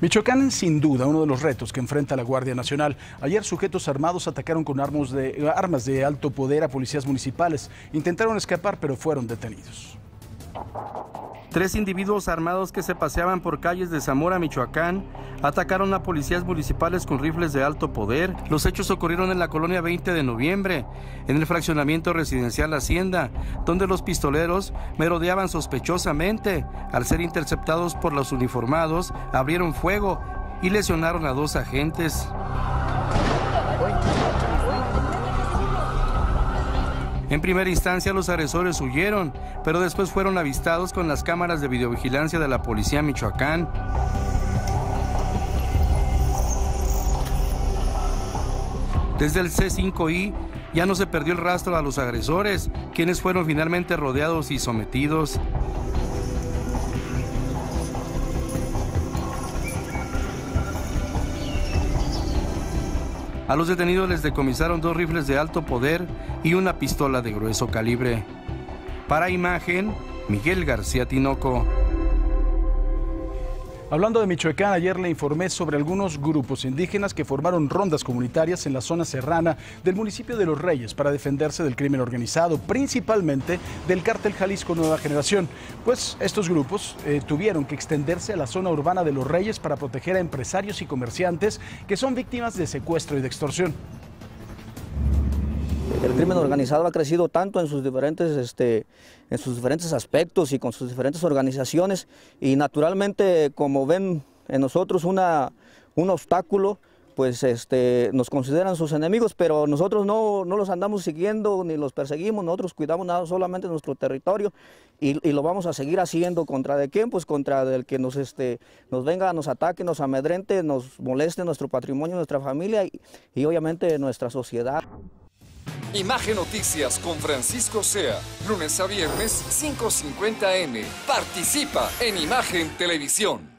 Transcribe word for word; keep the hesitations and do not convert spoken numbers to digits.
Michoacán es sin duda uno de los retos que enfrenta la Guardia Nacional. Ayer sujetos armados atacaron con armas de, armas de alto poder a policías municipales. Intentaron escapar, pero fueron detenidos. Tres individuos armados que se paseaban por calles de Zamora, Michoacán, atacaron a policías municipales con rifles de alto poder. Los hechos ocurrieron en la colonia veinte de noviembre, en el fraccionamiento residencial Hacienda, donde los pistoleros merodeaban sospechosamente. Al ser interceptados por los uniformados, abrieron fuego y lesionaron a dos agentes. En primera instancia los agresores huyeron, pero después fueron avistados con las cámaras de videovigilancia de la Policía Michoacán. Desde el C cinco I ya no se perdió el rastro a los agresores, quienes fueron finalmente rodeados y sometidos. A los detenidos les decomisaron dos rifles de alto poder y una pistola de grueso calibre. Para Imagen, Miguel García Tinoco. Hablando de Michoacán, ayer le informé sobre algunos grupos indígenas que formaron rondas comunitarias en la zona serrana del municipio de Los Reyes para defenderse del crimen organizado, principalmente del cártel Jalisco Nueva Generación. Pues estos grupos eh, tuvieron que extenderse a la zona urbana de Los Reyes para proteger a empresarios y comerciantes que son víctimas de secuestro y de extorsión. El crimen organizado ha crecido tanto en sus diferentes, este, en sus diferentes aspectos y con sus diferentes organizaciones, y naturalmente, como ven en nosotros una, un obstáculo, pues este, nos consideran sus enemigos, pero nosotros no, no los andamos siguiendo ni los perseguimos. Nosotros cuidamos nada solamente nuestro territorio y, y lo vamos a seguir haciendo. ¿Contra de quién? Pues contra el que nos, este, nos venga, nos ataque, nos amedrente, nos moleste nuestro patrimonio, nuestra familia y, y obviamente nuestra sociedad. Imagen Noticias con Francisco Sea, lunes a viernes, cinco cincuenta eme. Participa en Imagen Televisión.